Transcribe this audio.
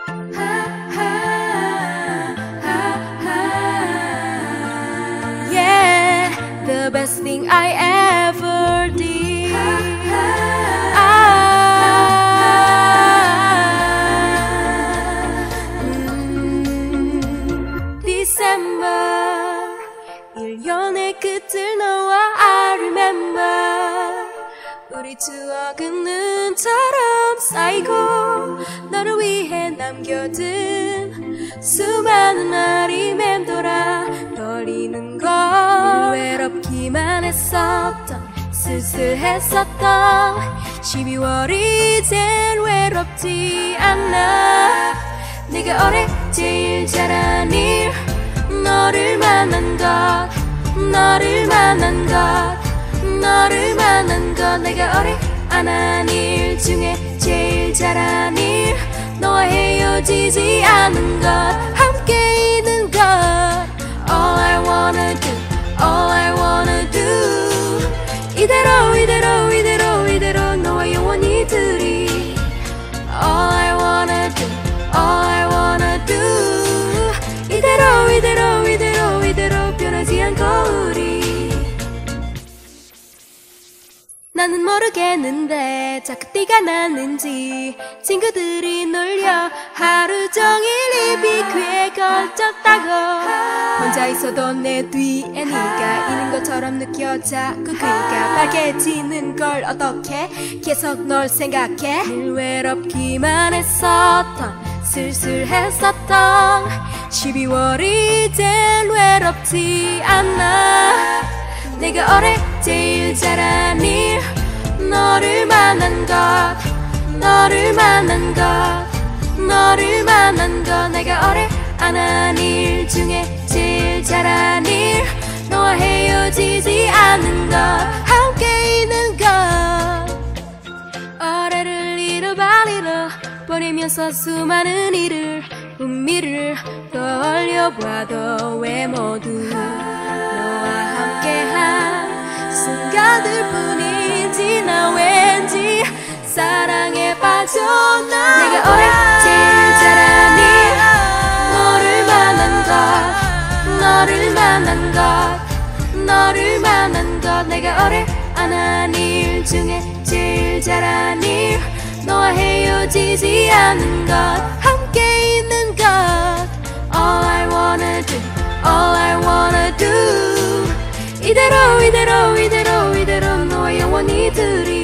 Yeah, the best thing I ever did. December 1년의 끝을 너와 I remember. 우리 추억은 눈처럼 쌓이고 너를 위해 남겨둔 수많은 날이 맴돌아 걸리는 걸. 외롭기만 했었던 쓸쓸했었던 12월이 제일 외롭지 않아. 내가 올해 제일 잘한 일 너를 만난 것, 너를 만난 것, 너를 만난 것. 내가 올해 안 한 일 중에 제일 잘한 일 너와 헤어지지 않은 것, 함께 있는 것. All I wanna do, all I wanna do. 이대로 이대로 이대로 이대로 너와 영원히 둘이. All I wanna do, all I wanna do. 이대로 이대로 이대로 이대로 변하지 않고 우리. 나는 모르겠는데 자꾸 티가 나는지 친구들이 놀려 하루 종일 입이 귀에 걸쳤다고. 혼자 있어도 내 뒤에 네가 있는 것처럼 느껴. 자꾸 귀가 빨개지는 걸 어떡해. 계속 널 생각해. 늘 외롭기만 했었던 쓸쓸했었던 12월이 제일 외롭지 않아. 내가 올해 제일 잘한 일 너를 만난 것, 너를 만난 것, 너를 만난 것. 내가 올해 안 한 일 중에 제일 잘한 일 너와 헤어지지 않은 것, 함께 있는 것. 올해를 잃어버리러 버리면서 수많은 일을 흥미를 떠올려봐도 왜 모두 너와 함께한 순간들 뿐이지. 나 왠지 사랑에 빠져나. 내가 올해 제일 잘한 일 너를 만난 것, 너를 만난 것, 너를 만난 것. 내가 올해 안 한 일 중에 제일 잘한 일 너와 헤어지지 않은 것, 함께 있는 것. All I wanna do, all I wanna do. 이대로 이대로 이대로 이대로 너와 영원히 둘이.